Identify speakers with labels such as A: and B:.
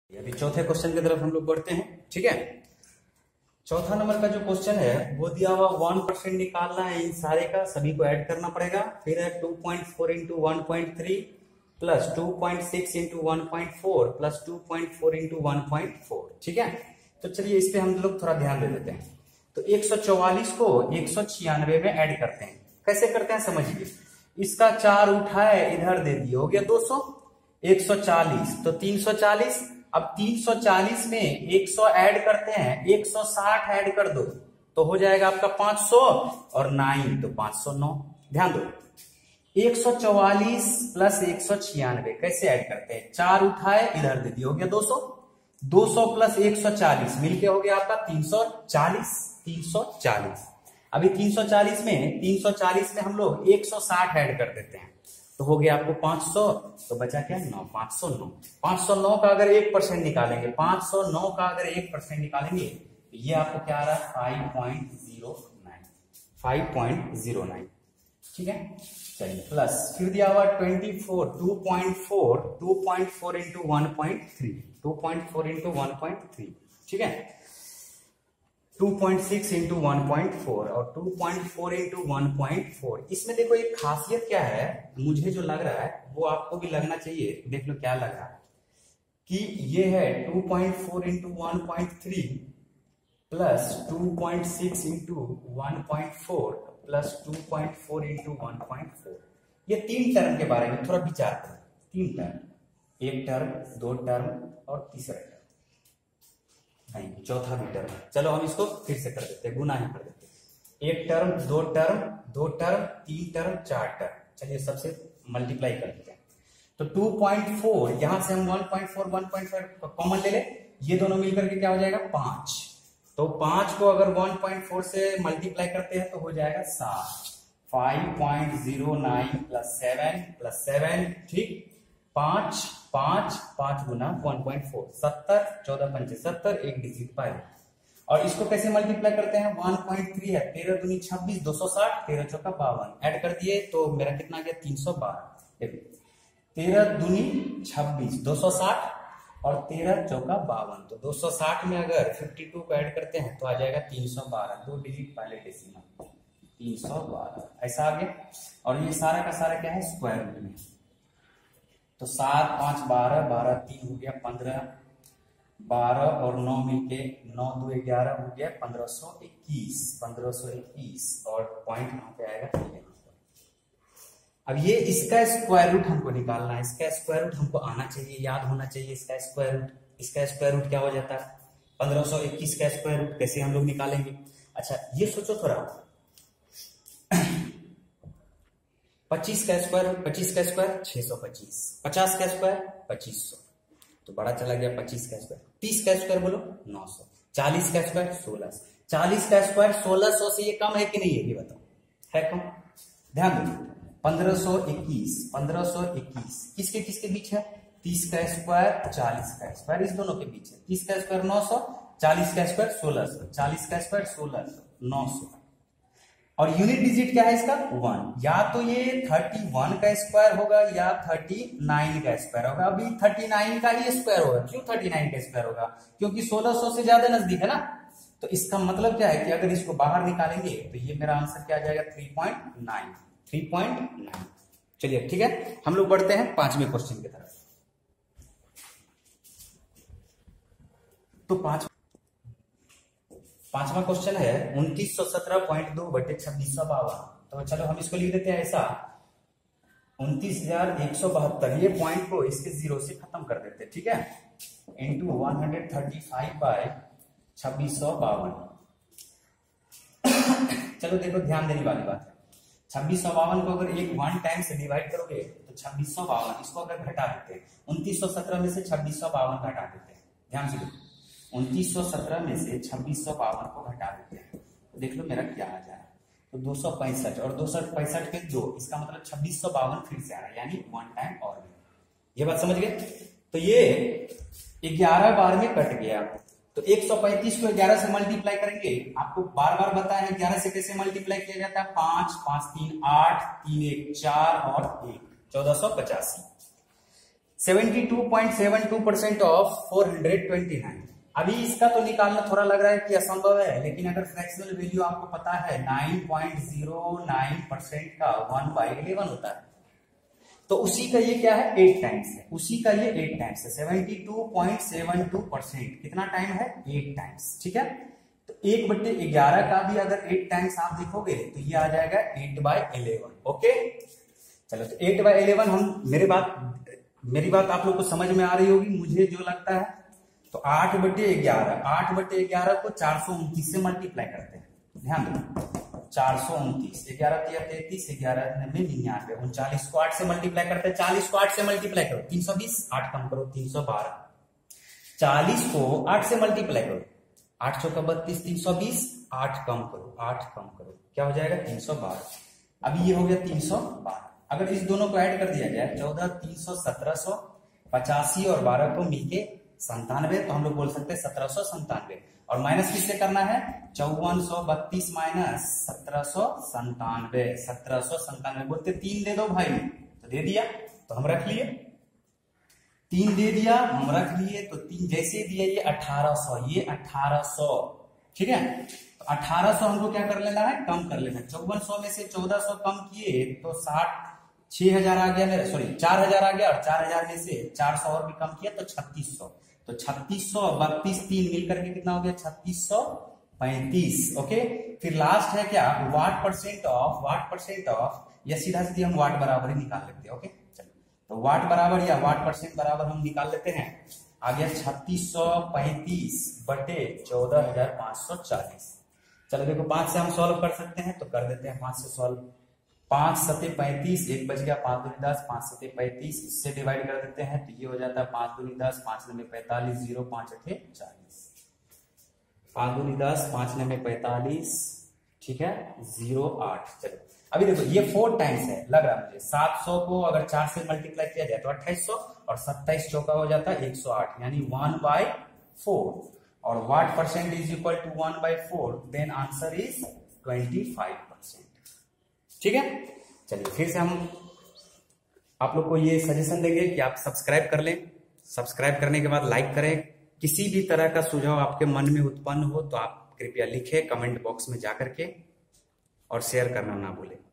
A: अभी चौथे क्वेश्चन की तरफ हम लोग बढ़ते हैं। ठीक है, चौथा नंबर का जो क्वेश्चन है वो दिया हुआ 1% निकालना है। इन सारे का सभी को ऐड करना पड़ेगा। फिर है 2.4 into 1.3 plus 2.6 into 1.4 plus 2.4 into 1.4। ठीक है, तो चलिए इस पे हम लोग थोड़ा ध्यान दे देते हैं। तो 144 को 196 में ऐड करते हैं। कैसे करते हैं समझिए। इसका 4 उठाए इधर दे दिए, हो गया 200। 140 तो 340। अब 340 में 100 ऐड करते हैं, 160 ऐड कर दो तो हो जाएगा आपका 500 और 9 तो 509। ध्यान दो, 144 प्लस 196 कैसे ऐड करते हैं। 4 उठाए इधर दे दिए, हो गया 200। 200 प्लस 140 मिलके हो गया आपका 340। 340 अभी 340 में हम लोग 160 ऐड कर देते हैं तो हो गया आपको 500। तो बचा क्या 9, 509। 509 का अगर 1% निकालेंगे, 509 का अगर 1% निकालेंगे तो ये आपको क्या आ रहा है 5.09। ठीक है, चलिए प्लस फिर दिया हुआ 24 2.4 इंटू 1.3 2.4 इंटू 1.3। ठीक है, 2.6 इंटू 1.4 और 2.4 इंटू 1.4। इसमें देखो एक खासियत क्या है, मुझे जो लग रहा है वो आपको भी लगना चाहिए। देख लो क्या लग रहा है कि ये है 2.4 into 1.3 plus 2.6 into 1.4 plus 2.4 into 1.4। ये 3 टर्म के बारे में थोड़ा विचार करें। 3 टर्म, एक टर्म, 2 टर्म और तीसरा टर्म, नहीं चौथा भी टर्म। चलो हम इसको फिर से कर देते हैं, गुना ही कर देते हैं। एक term, 2 term, 2 term, 3 term, 4 term. चलिए सबसे मल्टीप्लाई कर देते हैं। तो 2.4 यहां से हम 1.4 1.5 कॉमन ले ले, ये दोनों मिलकर के क्या हो जाएगा 5। तो 5 को अगर 1.4 से मल्टीप्लाई करते हैं तो हो जाएगा 7। 5.09 प्लस 7 ठीक 5 5 5 गुना 1.4 70 14 पंचे 70, एक डिजिट पाए। और इसको कैसे मल्टीप्लाई करते हैं 1.3 है 13 दूनी 26 260 13 चौका 52 ऐड कर दिए तो मेरा कितना गया 312। देखो 13 दूनी 26 260 और 13 चौका 52 तो 260 में अगर 52 को ऐड करते हैं तो आ जाएगा 312। 2 डिजिट पहले डेसिमल 312 ऐसा आ गया। और ये सारा का सारा क्या है स्क्वायर रूट में। तो 7 5 12 12 3 हो गया 15, 12 और 9 मिलके 9 2 11 हो गया 1521 और पॉइंट यहाँ पे आएगा। अब ये इसका स्क्वायर रूट हमको निकालना है। इसका स्क्वायर रूट हमको आना चाहिए, याद होना चाहिए। इसका स्क्वायर रूट क्या हो जाता है 1521 का स्क्वायर रूट कैसे हम लोग निकालेंगे। अच्छा ये सोचो थोड़ा 25 का स्क्वायर 625, 50 का स्क्वायर 2500 तो बड़ा चला गया 25 का स्क्वायर। 30 का स्क्वायर बोलो 900, 40 का स्क्वायर 1600। 40 का स्क्वायर 1600 से ये कम है कि नहीं है ये बताओ, है कम। ध्यान दो 1521 किसके बीच है 30 का स्क्वायर 40 का स्क्वायर, इस दोनों के बीच है। 30 का स्क्वायर 900, 40 का स्क्वायर 1600, 40 का स्क्वायर 1600 900 और यूनिट डिजिट क्या है इसका 1। या तो ये 31 का स्क्वायर होगा या 39 का स्क्वायर होगा। अभी 39 का ही स्क्वायर होगा। क्यों 39 का स्क्वायर होगा क्योंकि 1600 से ज्यादा नजदीक है ना। तो इसका मतलब क्या है कि अगर इसको बाहर निकालेंगे तो ये मेरा आंसर क्या आ जाएगा 3.9। चलिए ठीक है, हम लोग बढ़ते हैं 5वें क्वेश्चन की तरफ। तो पांचवा क्वेश्चन है 2917.2 बटे 2652। तो चलो हम इसको लिख देते हैं ऐसा 29172। ये पॉइंट को इसके 0 से खत्म कर देते हैं। ठीक है, इंटू 135/2652। चलो देखो ध्यान देने वाली बात है 2652 को अगर एक 1 टाइम से डिवाइड करोगे तो 2652 इसको अगर घटा देते हैं 2917 में से 2652 घटा देते हैं। ध्यान से देखो 2917 में से 2652 को घटा देते हैं तो देख लो मेरा क्या आ जाए तो 265 और 265 के 2, इसका मतलब 2652 फिर से आ रहा है यानी 1 टाइम और भी। ये बात समझ गए। तो ये 11 बार में कट गया तो 135 को 11 से मल्टीप्लाई करेंगे। आपको बार बार बताया है 11 से कैसे मल्टीप्लाई किया जाता है 5 5 3 8 3 1 4 और 1 1485। 72.72% ऑफ 429। अभी इसका तो निकालना थोड़ा लग रहा है कि असंभव है, लेकिन अगर फ्रैक्शनल वैल्यू आपको पता है 9.09% का 1/11 होता है, तो उसी का ये क्या है 8 टाइम्स है, उसी का ये 8 टाइम्स है। 72.72% कितना टाइम है 8 टाइम्स, ठीक है। तो 1/11 का भी अगर 8 टाइम्स आप देखोगे तो ये आ जाएगा 8/11। ओके चलो, तो 8/11 हम मेरी बात आप लोग को समझ में आ रही होगी मुझे जो लगता है। तो 8/11 को 429 से मल्टीप्लाई करते हैं, ध्यान दो 429, 11 तिया 33, 11 में 99, 39 को 8 से मल्टीप्लाई करते हैं, 40 को 8 से मल्टीप्लाई करो 320, 8 कम करो 312, 40 को 8 से मल्टीप्लाई करो 8 चौका 32, 320, 8 कम करो क्या हो जाएगा 312। अभी ये हो गया 312। अगर इस दोनों को ऐड कर दिया जाए 14, 300, 1700, 85 और 12 को मिलके 97, तो हम लोग बोल सकते हैं 1797। और माइनस किससे करना है 5432 माइनस 1797, 1797 बोलते 3 दे दो भाई, तो दे दिया, तो हम रख लिए 3 दे दिया, हम रख लिए, तो 3 जैसे दिया ये 1800, ये 1800, ठीक है। तो 1800 हमको क्या कर लेना है कम कर लेना है। 5400 में से 1400 कम किए तो 6000 आ गया मेरा, सॉरी 4000 आ गया, और 4000 में से 400 और भी कम किया तो 3600, तो 3600 32 3 मिलकर के कितना हो गया 3635। ओके, फिर लास्ट है क्या वाट परसेंट ऑफ, या सीधा सीधी हम वाट बराबर ही निकाल लेते हैं। ओके चलो, तो वाट बराबर या वाट परसेंट बराबर हम निकाल लेते हैं। आ गया 3635/14540। चलो देखो 5 से हम सॉल्व कर सकते हैं, तो कर देते हैं 5 से सॉल्व। 5 7 35, 1 बच गया, 5 दूनी 10, 5 7 35, इससे डिवाइड कर देते हैं तो ये हो जाता है 5 दूनी 10, 5 9 45, 0 5 8 40, 5 दूनी 10, 5 9 45, ठीक है 0 8। चलो अभी देखो ये 4 टाइम्स है लग रहा है मुझे। 700 को अगर 4 से मल्टीप्लाई किया जाए तो 2800, और 27 चौका हो जाता है 108, यानी 1/4, और what percent is equal to 1/4, then answer is 25%। ठीक है, चलिए फिर से हम आप लोग को ये सजेशन देंगे कि आप सब्सक्राइब कर लें। सब्सक्राइब करने के बाद लाइक करें। किसी भी तरह का सुझाव आपके मन में उत्पन्न हो तो आप कृपया लिखें कमेंट बॉक्स में जाकर के, और शेयर करना ना भूलें।